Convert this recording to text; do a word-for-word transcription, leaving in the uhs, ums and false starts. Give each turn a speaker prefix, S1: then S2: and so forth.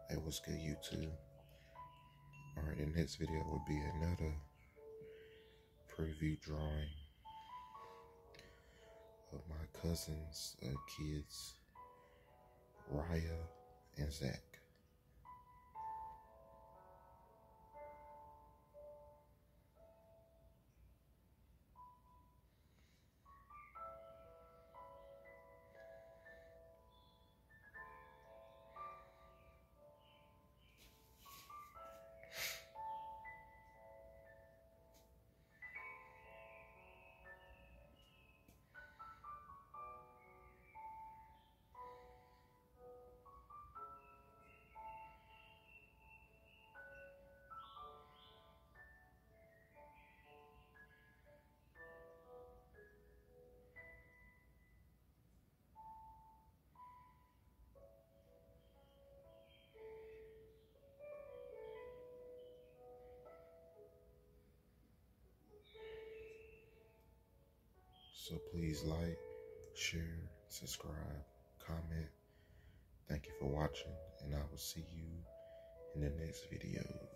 S1: Hey, what's good, YouTube? Alright, the next video will be another preview drawing of my cousins' uh, kids, Riyah and Zach. So please like, share, subscribe, comment. Thank you for watching, and I will see you in the next video.